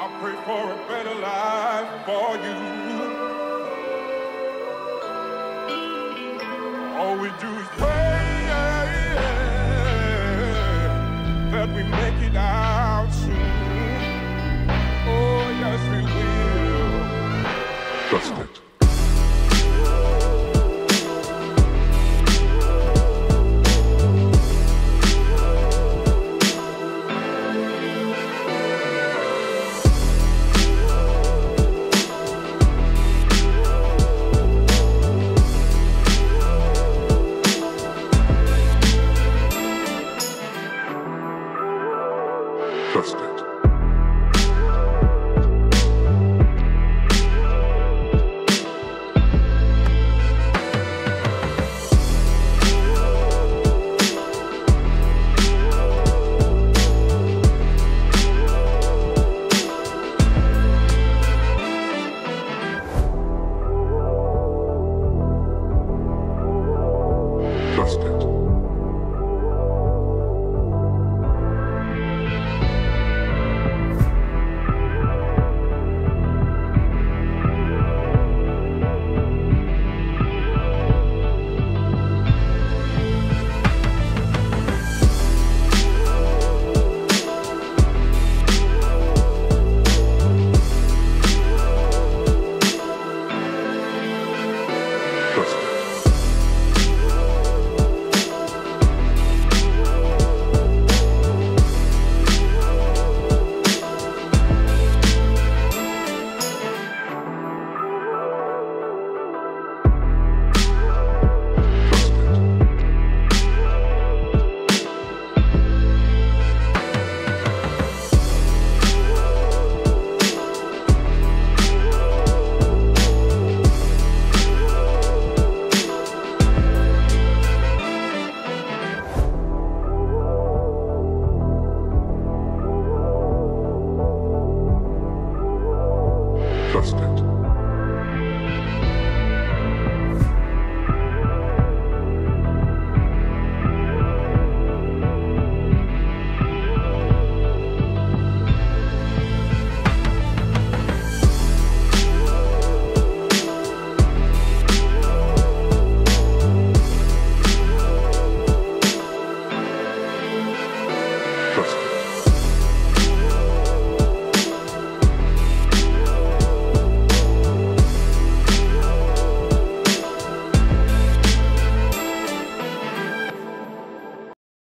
I pray for a better life for you. All we do is pray that we make it out soon. Oh, yes, we will. Trust it. Trust it. Trust it. Trust it. Trust it.